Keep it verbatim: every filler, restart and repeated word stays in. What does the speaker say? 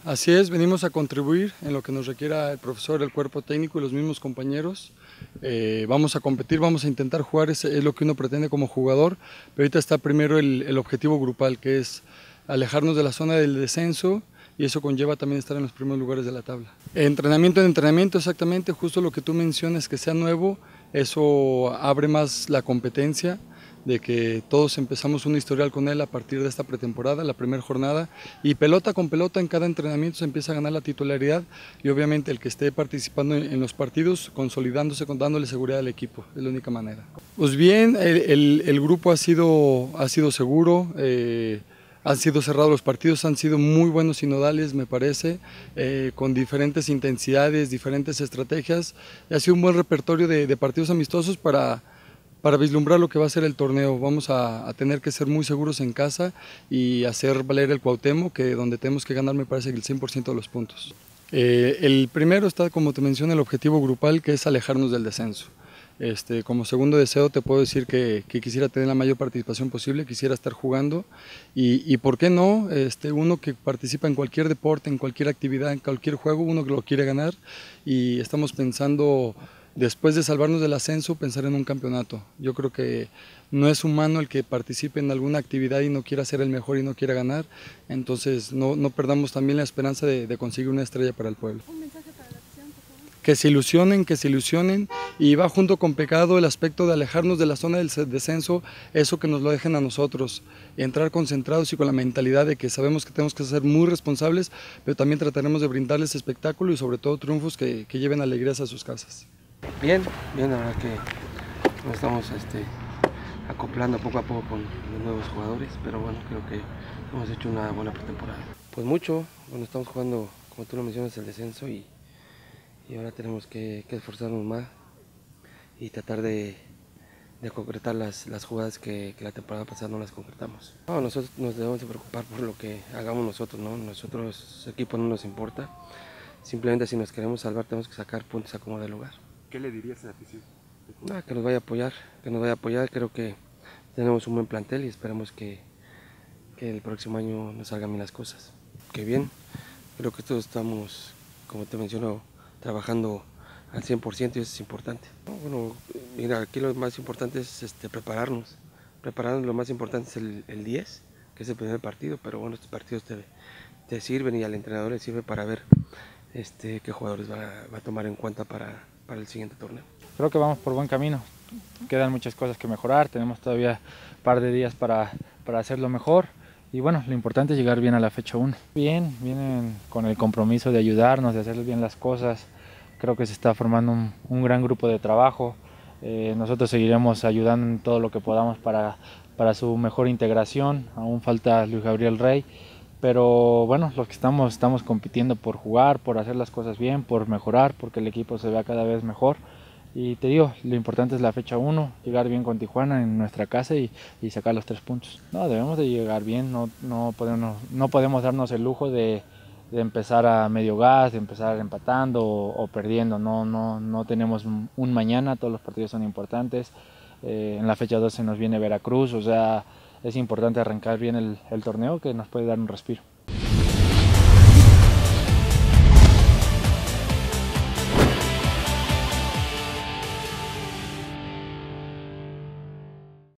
Así es, venimos a contribuir en lo que nos requiera el profesor, el cuerpo técnico y los mismos compañeros. Eh, vamos a competir, vamos a intentar jugar, es, es lo que uno pretende como jugador, pero ahorita está primero el, el objetivo grupal, que es alejarnos de la zona del descenso, y eso conlleva también estar en los primeros lugares de la tabla. Entrenamiento en entrenamiento, exactamente, justo lo que tú mencionas, que sea nuevo, eso abre más la competencia, de que todos empezamos un historial con él a partir de esta pretemporada, la primera jornada, y pelota con pelota en cada entrenamiento se empieza a ganar la titularidad, y obviamente el que esté participando en los partidos, consolidándose, dándole seguridad al equipo, es la única manera. Pues bien, el, el, el grupo ha sido, ha sido seguro, eh, han sido cerrados los partidos, han sido muy buenos sinodales, me parece, eh, con diferentes intensidades, diferentes estrategias, y ha sido un buen repertorio de, de partidos amistosos para para vislumbrar lo que va a ser el torneo. Vamos a, a tener que ser muy seguros en casa y hacer valer el Cuauhtémoc, que donde tenemos que ganar me parece que el cien por ciento de los puntos. Eh, el primero está, como te mencioné, el objetivo grupal, que es alejarnos del descenso. Este, como segundo deseo te puedo decir que, que quisiera tener la mayor participación posible, quisiera estar jugando y, y por qué no, este, uno que participa en cualquier deporte, en cualquier actividad, en cualquier juego, uno que lo quiere ganar, y estamos pensando, después de salvarnos del ascenso, pensar en un campeonato. Yo creo que no es humano el que participe en alguna actividad y no quiera ser el mejor y no quiera ganar, entonces no, no perdamos también la esperanza de, de conseguir una estrella para el pueblo. Un mensaje para la afición, por favor. Que se ilusionen, que se ilusionen, y va junto con pecado el aspecto de alejarnos de la zona del descenso, eso que nos lo dejen a nosotros, entrar concentrados y con la mentalidad de que sabemos que tenemos que ser muy responsables, pero también trataremos de brindarles espectáculo y sobre todo triunfos que, que lleven alegrías a sus casas. Bien, bien, la verdad que nos estamos este, acoplando poco a poco con los nuevos jugadores, pero bueno, creo que hemos hecho una buena pretemporada. Pues mucho, bueno, estamos jugando, como tú lo mencionas, el descenso y, y ahora tenemos que, que esforzarnos más y tratar de, de concretar las, las jugadas que, que la temporada pasada no las concretamos. No, nosotros nos debemos de preocupar por lo que hagamos nosotros, ¿no? Nosotros, equipo, no nos importa, simplemente si nos queremos salvar tenemos que sacar puntos a como de lugar. ¿Qué le dirías a la afición? Nada, que nos vaya a apoyar, que nos vaya a apoyar. Creo que tenemos un buen plantel y esperamos que, que el próximo año nos salgan bien las cosas. Que bien, creo que todos estamos, como te menciono, trabajando al cien por ciento y eso es importante. Bueno, mira, aquí lo más importante es este, prepararnos. Prepararnos, lo más importante es el, el diez, que es el primer partido, pero bueno, estos partidos te, te sirven y al entrenador le sirve para ver este, qué jugadores va, va a tomar en cuenta para, para el siguiente torneo. Creo que vamos por buen camino, quedan muchas cosas que mejorar, tenemos todavía un par de días para, para hacerlo mejor y bueno, lo importante es llegar bien a la fecha uno. Bien, vienen con el compromiso de ayudarnos, de hacer bien las cosas, creo que se está formando un, un gran grupo de trabajo, eh, nosotros seguiremos ayudando en todo lo que podamos para, para su mejor integración, aún falta Luis Gabriel Rey, pero bueno, los que estamos, estamos compitiendo por jugar, por hacer las cosas bien, por mejorar, porque el equipo se vea cada vez mejor. Y te digo, lo importante es la fecha uno, llegar bien con Tijuana en nuestra casa y, y sacar los tres puntos. No, debemos de llegar bien, no, no, podemos, no podemos darnos el lujo de, de empezar a medio gas, de empezar empatando o, o perdiendo. No, no, no tenemos un mañana, todos los partidos son importantes. Eh, en la fecha doce nos viene Veracruz, o sea, es importante arrancar bien el, el torneo que nos puede dar un respiro.